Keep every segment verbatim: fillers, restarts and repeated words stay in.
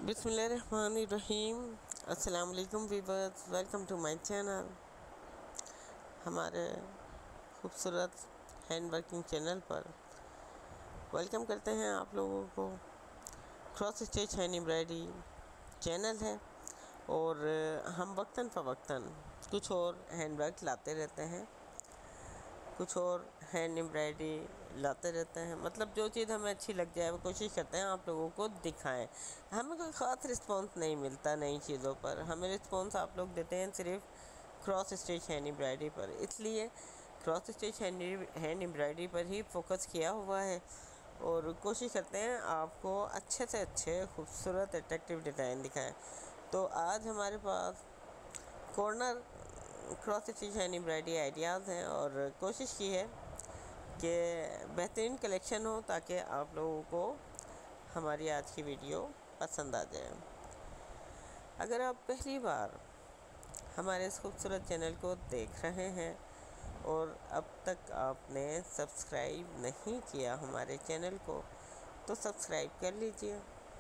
बिस्मिल्लाहिर्रहमानिर्रहीम। अस्सलाम वालेकुम viewers, welcome to my channel. हमारे खूबसूरत हैंड वर्किंग चैनल पर वेलकम करते हैं आप लोगों को। Cross stitch hand embroidery channel है और हम वक्तन फ़वक्तन कुछ और हैंड वर्क लाते रहते हैं, कुछ और हैंड एम्ब्रॉयडरी लाते रहते हैं। मतलब जो चीज़ हमें अच्छी लग जाए वो कोशिश करते हैं आप लोगों को दिखाएं। हमें कोई ख़ास रिस्पॉन्स नहीं मिलता नई चीज़ों पर, हमें रिस्पॉन्स आप लोग देते हैं सिर्फ क्रॉस स्टिच हैंड एम्ब्रॉयडरी पर। इसलिए cross stitch hand hand embroidery पर ही फोकस किया हुआ है और कोशिश करते हैं आपको अच्छे से अच्छे खूबसूरत अट्रैक्टिव डिज़ाइन दिखाएँ। तो आज हमारे पास corner cross stitch hand embroidery ideas हैं और कोशिश की है कि बेहतरीन कलेक्शन हो ताकि आप लोगों को हमारी आज की वीडियो पसंद आ जाए। अगर आप पहली बार हमारे इस खूबसूरत चैनल को देख रहे हैं और अब तक आपने सब्सक्राइब नहीं किया हमारे चैनल को तो सब्सक्राइब कर लीजिए।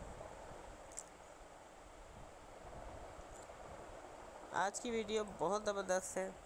आज की वीडियो बहुत ज़बरदस्त है,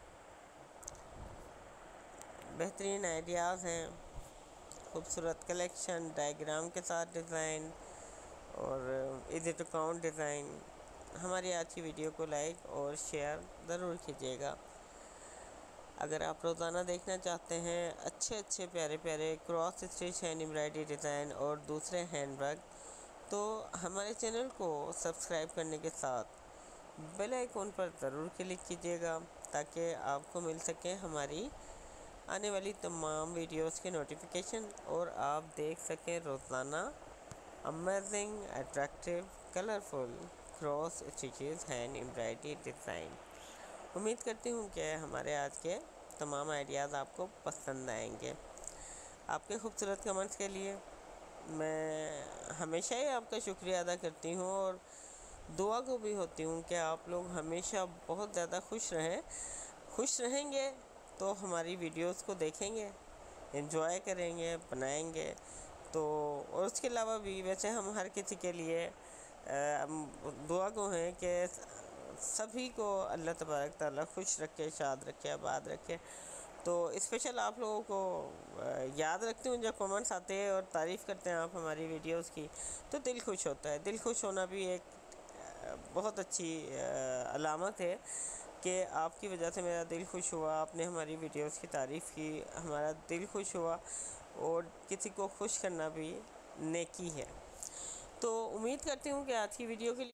बेहतरीन आइडियाज़ हैं, खूबसूरत कलेक्शन, डायग्राम के साथ डिज़ाइन और इजी टू काउंट डिज़ाइन। हमारी आज की वीडियो को लाइक और शेयर ज़रूर कीजिएगा। अगर आप रोज़ाना देखना चाहते हैं अच्छे अच्छे प्यारे प्यारे cross stitch hand embroidery design और दूसरे हैंड वर्क, तो हमारे चैनल को सब्सक्राइब करने के साथ बेल आइकॉन पर ज़रूर क्लिक कीजिएगा ताकि आपको मिल सके हमारी आने वाली तमाम वीडियोस के नोटिफिकेशन और आप देख सकें रोज़ाना amazing attractive colourful cross stitches hand embroidery design. उम्मीद करती हूँ कि हमारे आज के तमाम आइडियाज़ आपको पसंद आएंगे। आपके खूबसूरत कमेंट्स के लिए मैं हमेशा ही आपका शुक्रिया अदा करती हूँ और दुआ को भी होती हूँ कि आप लोग हमेशा बहुत ज़्यादा खुश रहें। खुश रहेंगे तो हमारी वीडियोस को देखेंगे, एंजॉय करेंगे, बनाएंगे। तो और उसके अलावा भी वैसे हम हर किसी के लिए दुआ को हैं कि सभी को अल्लाह तबारक ताला खुश रखे, शाद रखे, आबाद रखे। तो स्पेशल आप लोगों को याद रखती हूँ जब कमेंट्स आते हैं और तारीफ़ करते हैं आप हमारी वीडियोस की, तो दिल खुश होता है। दिल खुश होना भी एक बहुत अच्छी अलामत है कि आपकी वजह से मेरा दिल खुश हुआ, आपने हमारी वीडियोस की तारीफ़ की, हमारा दिल खुश हुआ। और किसी को खुश करना भी नेकी है। तो उम्मीद करती हूँ कि आज की वीडियो के लिए